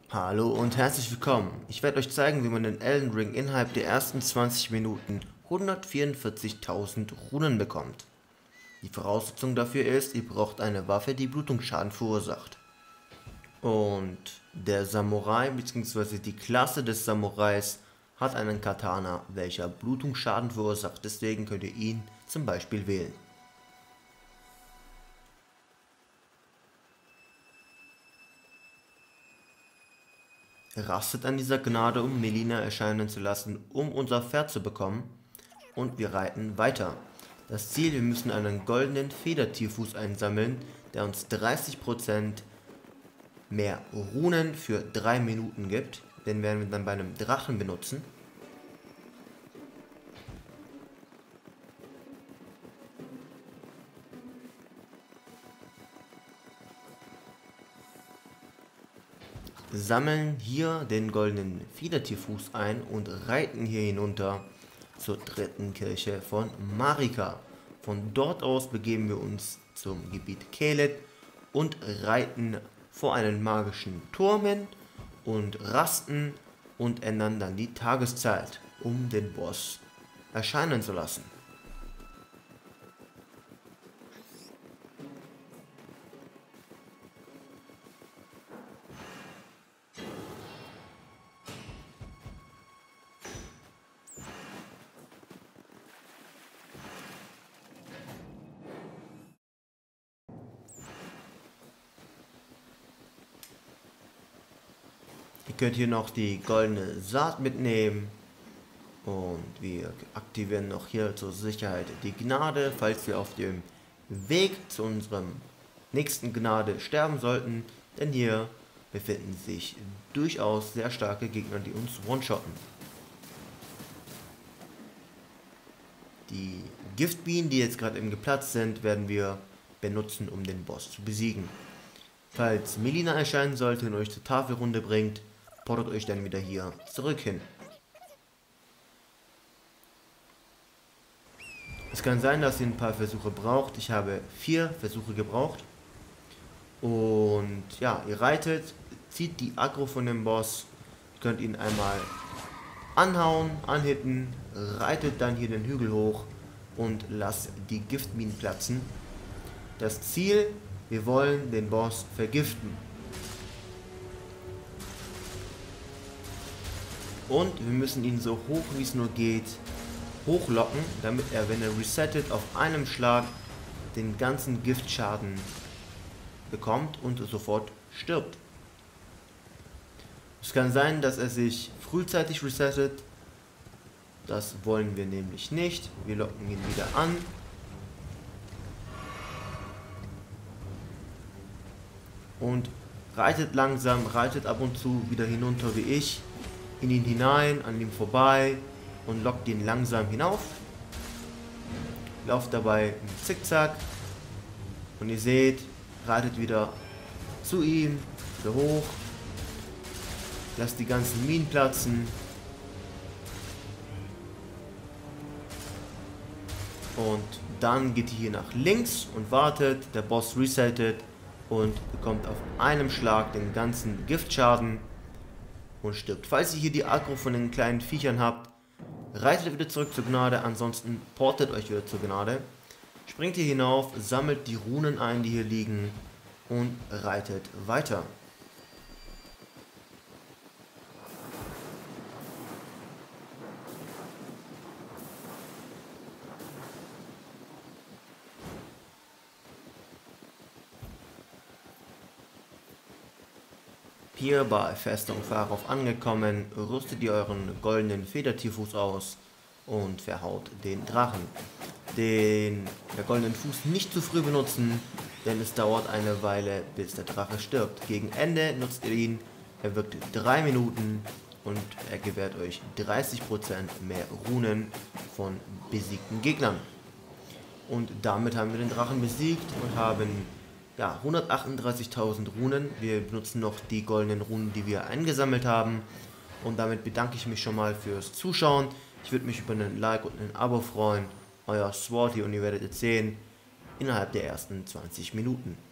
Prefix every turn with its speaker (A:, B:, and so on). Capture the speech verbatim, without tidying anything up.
A: Hallo und herzlich willkommen. Ich werde euch zeigen, wie man in Elden Ring innerhalb der ersten zwanzig Minuten hundertvierundvierzigtausend Runen bekommt. Die Voraussetzung dafür ist, ihr braucht eine Waffe, die Blutungsschaden verursacht. Und der Samurai bzw. die Klasse des Samurais hat einen Katana, welcher Blutungsschaden verursacht. Deswegen könnt ihr ihn zum Beispiel wählen. Rastet an dieser Gnade, um Melina erscheinen zu lassen, um unser Pferd zu bekommen, und wir reiten weiter. Das Ziel: wir müssen einen goldenen Federtierfuß einsammeln, der uns dreißig Prozent mehr Runen für drei Minuten gibt. Den werden wir dann bei einem Drachen benutzen. Sammeln hier den goldenen Federtierfuß ein und reiten hier hinunter zur dritten Kirche von Marika. Von dort aus begeben wir uns zum Gebiet Caelid und reiten vor einen magischen Turm hin und rasten und ändern dann die Tageszeit, um den Boss erscheinen zu lassen. Ihr könnt hier noch die goldene Saat mitnehmen und wir aktivieren noch hier zur Sicherheit die Gnade, falls wir auf dem Weg zu unserem nächsten Gnade sterben sollten, denn hier befinden sich durchaus sehr starke Gegner, die uns one-shotten. Die Giftbienen, die jetzt gerade eben geplatzt sind, werden wir benutzen, um den Boss zu besiegen. Falls Melina erscheinen sollte und euch zur Tafelrunde bringt, portet euch dann wieder hier zurück hin. Es kann sein, dass ihr ein paar Versuche braucht. Ich habe vier Versuche gebraucht. Und ja, ihr reitet, zieht die Aggro von dem Boss, könnt ihn einmal anhauen, anhitten, reitet dann hier den Hügel hoch und lasst die Giftminen platzen. Das Ziel: wir wollen den Boss vergiften. Und wir müssen ihn so hoch wie es nur geht hochlocken, damit er, wenn er resettet, auf einem Schlag den ganzen Giftschaden bekommt und sofort stirbt. Es kann sein, dass er sich frühzeitig resettet. Das wollen wir nämlich nicht. Wir locken ihn wieder an. Und reitet langsam, reitet ab und zu wieder hinunter wie ich, in ihn hinein, an ihm vorbei und lockt ihn langsam hinauf. Lauft dabei im Zickzack und ihr seht, reitet wieder zu ihm, wieder hoch, lasst die ganzen Minen platzen und dann geht ihr hier nach links und wartet, der Boss resettet und bekommt auf einem Schlag den ganzen Giftschaden und stirbt. Falls ihr hier die Aggro von den kleinen Viechern habt, reitet wieder zurück zur Gnade, ansonsten portet euch wieder zur Gnade. Springt hier hinauf, sammelt die Runen ein, die hier liegen, und reitet weiter. Hier bei Festung Farov angekommen, rüstet ihr euren goldenen Federtierfuß aus und verhaut den Drachen. Den der goldenen Fuß nicht zu früh benutzen, denn es dauert eine Weile, bis der Drache stirbt. Gegen Ende nutzt ihr ihn, er wirkt drei Minuten und er gewährt euch dreißig Prozent mehr Runen von besiegten Gegnern. Und damit haben wir den Drachen besiegt und haben ja, hundertachtunddreißigtausend Runen. Wir benutzen noch die goldenen Runen, die wir eingesammelt haben. Und damit bedanke ich mich schon mal fürs Zuschauen. Ich würde mich über einen Like und ein Abo freuen. Euer Swarty, und ihr werdet jetzt sehen, innerhalb der ersten zwanzig Minuten.